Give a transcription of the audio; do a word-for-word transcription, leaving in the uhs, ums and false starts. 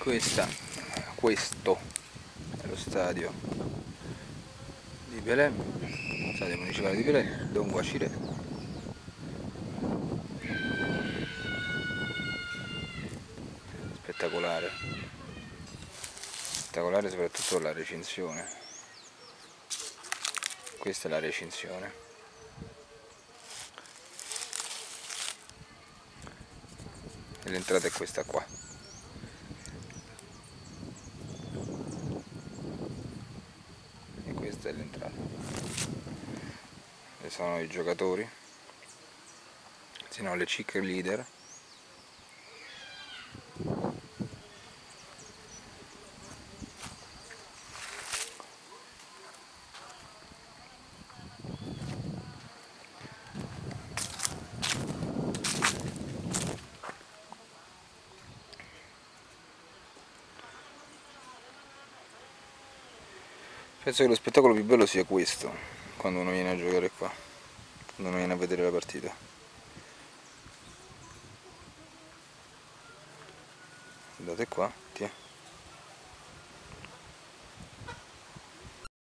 Questa, questo è lo stadio di Belém, stadio municipale di Belém, Don Guaxiré. Spettacolare, spettacolare soprattutto la recinzione. Questa è la recinzione. E l'entrata è questa qua. E questa è l'entrata. E sono i giocatori, sono le cheerleader. Penso che lo spettacolo più bello sia questo, quando uno viene a giocare qua, quando uno viene a vedere la partita. Guardate qua.